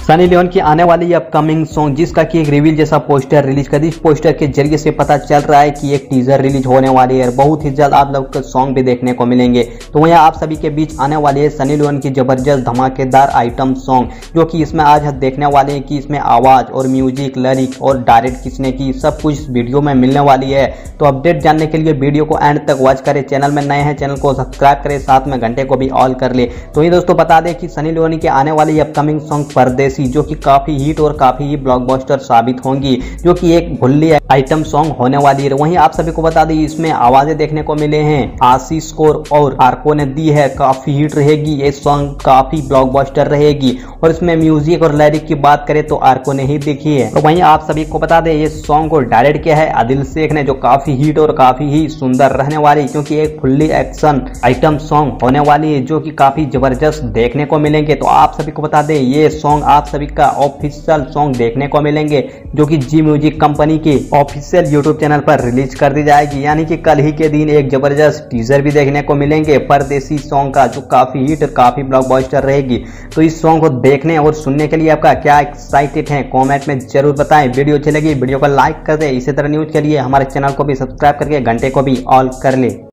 Sunny Leone की आने वाली अपकमिंग सॉन्ग जिसका कि एक रिवील जैसा पोस्टर रिलीज कर दी। इस पोस्टर के जरिए से पता चल रहा है कि एक टीजर रिलीज होने वाली है। बहुत ही जल्द आप लोग को सॉन्ग भी देखने को मिलेंगे। तो वहीं आप सभी के बीच आने वाली है सनी लियोन की जबरदस्त धमाकेदार आइटम सॉन्ग, जो कि इसमें आज हम देखने वाले हैं कि इसमें आवाज और म्यूजिक, लिरिक और डायरेक्ट किसने की, सब कुछ इस वीडियो में मिलने वाली है। तो अपडेट जानने के लिए वीडियो को एंड तक वॉच करें। चैनल में नए हैं चैनल को सब्सक्राइब करें, साथ में घंटे को भी ऑल कर ले। तो ये दोस्तों बता दें कि सनी लियोन के आने वाली अपकमिंग सॉन्ग परदेसी, जो कि काफी हिट और काफी ही ब्लॉकबस्टर साबित होंगी, जो कि एक भुल्ली आइटम सॉन्ग होने वाली है। वहीं आप सभी को बता दें इसमें आवाजें देखने को मिले हैं आशीष कौर और आर्को ने दी है। काफी हिट रहेगी ये सॉन्ग, काफी ब्लॉकबस्टर रहेगी। और इसमें म्यूजिक और लिरिक की बात करें तो आर्को ने ही देखी है। तो वहीं आप सभी को बता दें ये सॉन्ग को डायरेक्ट किया है आदिल शेख ने, जो काफी हिट और काफी ही सुंदर रहने वाली, क्योंकि एक फुल्ली एक्शन आइटम सॉन्ग होने वाली है, जो कि काफी जबरदस्त देखने को मिलेंगे। तो आप सभी को बता दें ये सॉन्ग आप सभी का ऑफिशियल सॉन्ग देखने को मिलेंगे, जो कि जी म्यूजिक कंपनी के ऑफिशियल यूट्यूब चैनल पर रिलीज कर दी जाएगी। यानी कि कल ही के दिन एक जबरदस्त टीजर भी देखने को मिलेंगे परदेसी सॉन्ग का, जो काफी हिट और काफी ब्लॉकबस्टर रहेगी। तो इस सॉन्ग को देखने और सुनने के लिए आपका क्या एक्साइटेड है कमेंट में जरूर बताएं। वीडियो अच्छी लगी वीडियो को लाइक कर दे। इसी तरह न्यूज के लिए हमारे चैनल को भी सब्सक्राइब करके घंटे को भी ऑल कर ले।